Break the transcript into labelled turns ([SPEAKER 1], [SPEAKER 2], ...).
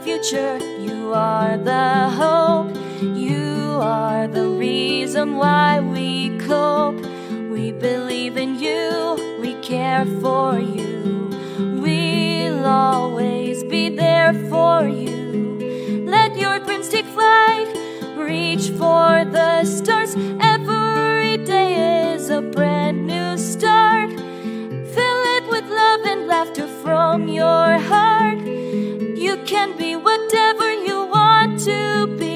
[SPEAKER 1] future. You are the hope. You are the reason why we cope. We believe in you. We care for you. We'll always be there for you. Let your dreams take flight. Reach for the stars. Every day is a brand new start. Fill it with love and laughter from your heart. You can be whatever you want to be.